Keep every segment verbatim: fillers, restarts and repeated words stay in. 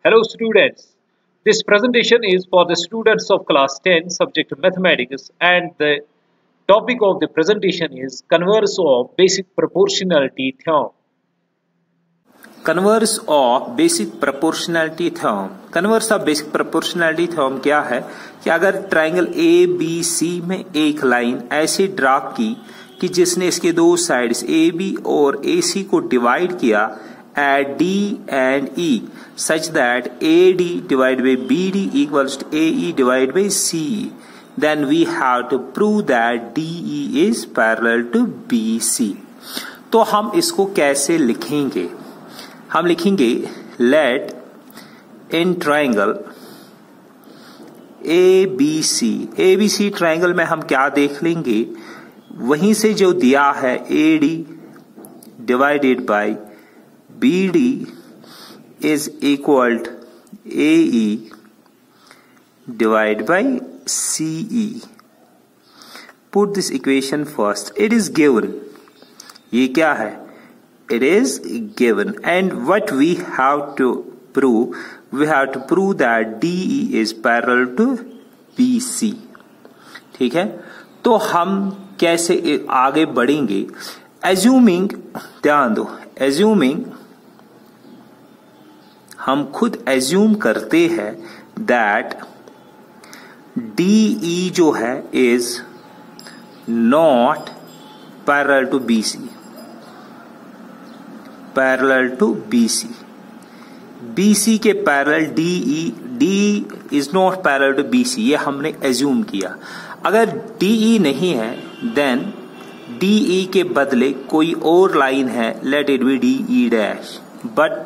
Hello students, this presentation is for the students of class ten subject mathematics and the topic of the presentation is converse of basic proportionality theorem. Converse of basic proportionality theorem. Converse of basic proportionality theorem क्या है कि अगर triangle A B C में एक line ऐसी draw की कि जिसने इसके दो साइड्स ए बी और ए सी को डिवाइड किया at D and E such that A D divided by B D equals to A E divided by C E, then we have to prove that D E is parallel to B C. तो हम इसको कैसे लिखेंगे? हम लिखेंगे let in triangle A B C, A B C triangle में हम क्या देख लेंगे, वहीं से जो दिया है A D divided by B D is equal to A E divided by C E. Put this equation first. It is given. ये क्या है? It is given. And what we have to prove? We have to prove that D E is parallel to B C. ठीक है? तो हम कैसे आगे बढ़ेंगे? Assuming, ध्यान दो, assuming हम खुद एज्यूम करते हैं दैट डी ई जो है is not parallel to B C, parallel to B C, B C के parallel D E, D is not parallel to B C, ये हमने एज्यूम किया। अगर डी ई नहीं है देन डी ई के बदले कोई और लाइन है, let it be D E dash, but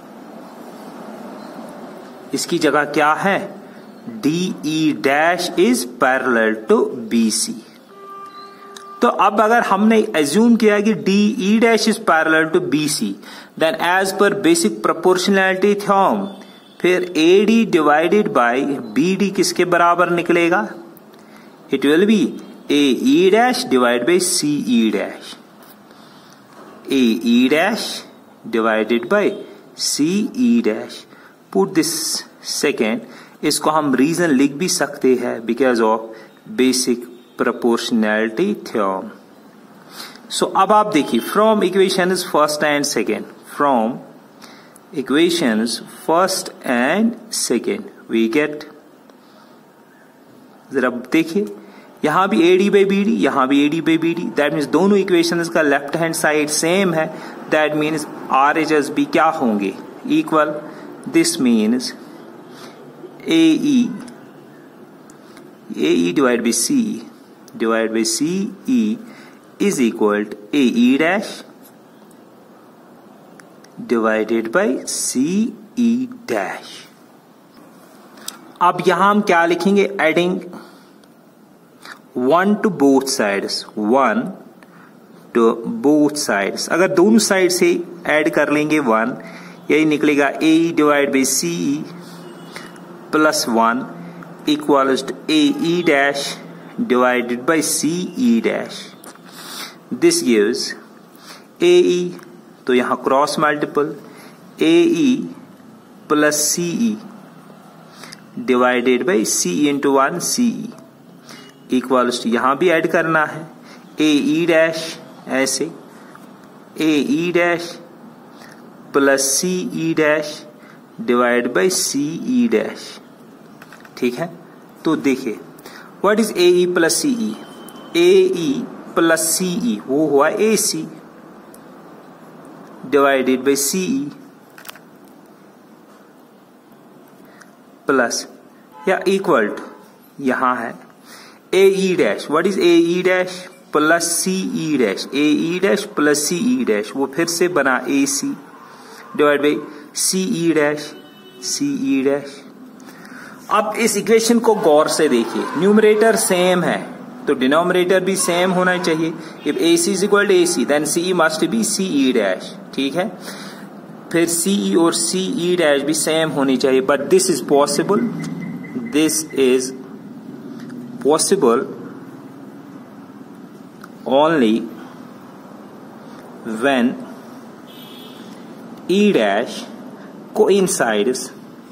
इसकी जगह क्या है, D E dash is parallel to B C. तो अब अगर हमने एज्यूम किया कि D E dash is parallel to B C, then as per basic proportionality theorem फिर A D divided by B D किसके बराबर निकलेगा, it will be A E dash divide by C E dash, A E dash divided bye C E dash. Put this second, इसको हम reason लिख भी सकते हैं because of basic proportionality theorem. So अब आप देखिए from equations first and second, from equations first and second we get, जरा देखिए यहां भी A D by B D, यहां भी A D by B D, that means दोनों इक्वेशंस का लेफ्ट हैंड साइड सेम है, that means R H S बी क्या होंगे, equal. This means A E A E divided by C divided by C E is equal to A E dash divided by C E dash. अब यहां हम क्या लिखेंगे, adding one to both sides, one to both sides. अगर दोनों side से add कर लेंगे वन, यही निकलेगा A divide by C E plus one equals to A E dash divided by C E dash. This gives A E, तो यहां cross multiple A E plus C E divided by C into one C E equals to, यहां भी add करना है A E dash, ऐसे A E dash plus C E dash divide by C E dash. ठीक है, तो देखिए what is A E plus C E, A E plus C E वो हुआ A C divided by C E plus या equal to यहां है A E dash, what is A E dash plus C E dash, A E dash plus C E dash वो फिर से बना A C divide by C E dash, C E dash. अब इस equation को गौर से देखिए, न्यूमरेटर सेम है तो डिनोमिनेटर भी सेम होना चाहिए। If A C is equal to A C then C E must be C E dash, ठीक है। फिर सी ई और सी ई डैश भी सेम होनी चाहिए, but this is possible, this is possible only when E dash coincides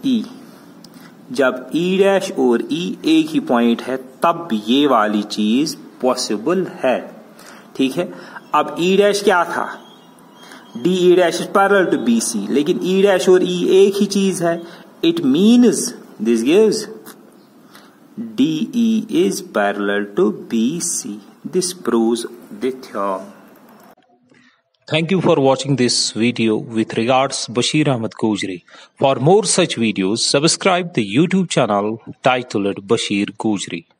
E, जब E dash और E एक ही पॉइंट है तब ये वाली चीज पॉसिबल है। ठीक है, अब ई डैश क्या था, D E dash is parallel to B C, लेकिन ई डैश और ई एक ही चीज है। It means this gives D E is parallel to B C. This proves the theorem. Thank you for watching this video. With regards, Bashir Ahmed Gojri. For more such videos, subscribe the YouTube channel titled Bashir Gojri.